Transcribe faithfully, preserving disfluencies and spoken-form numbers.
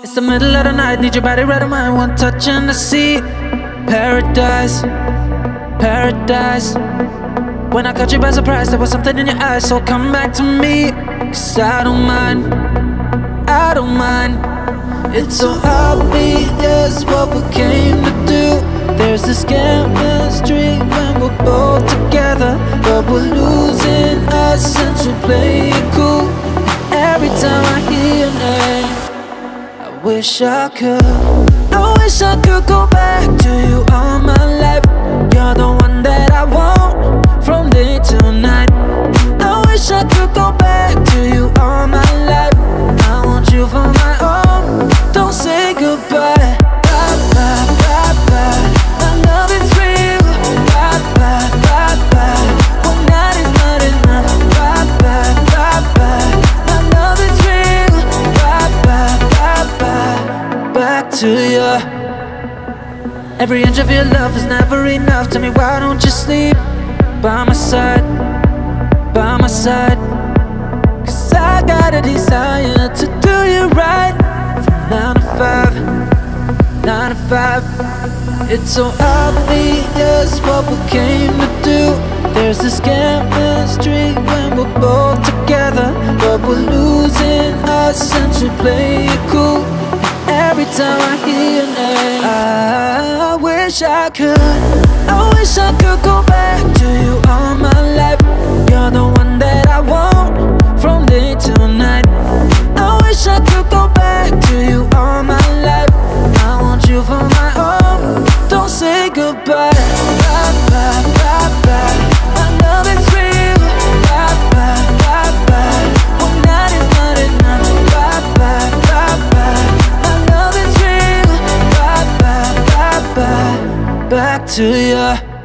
It's the middle of the night, need your body right on mine. One touch and I see paradise, paradise. When I caught you by surprise, there was something in your eyes, so come back to me. Cause I don't mind, I don't mind. It's so obvious what we came to do. There's this chemistry when we're both together, but we're losing our sense of playing cool. Every time I hear your name, I wish I could, I wish I could go back to you all my life. You're the one that I want from day till night. I wish I could go back to you all my life. I want you for my own, don't say goodbye. Bye, bye, bye, bye. My love is real. Bye, bye, bye, bye. One night is not enough. Bye, bye, bye, bye. My love is real. Bye, bye, bye, bye. Back to you. Every inch of your love is never enough. Tell me why don't you sleep by my side, by my side. Cause I got a desire to do you right. From nine to five, nine to five. It's so obvious what we came to do. There's this chemistry when we're both together, but we're losing our sense of playing it cool. Every time I hear your name, I wish I could, I wish I could go back to you all my life. You're the one that I want from day till night. I wish I could go back to you all my life. I want you for my own, don't say goodbye. Bye, bye, bye, bye. My love is real. Bye, bye, bye, bye. One night is not enough. Bye, bye, bye, bye. My love is real. Bye, bye, bye, bye. Back to you.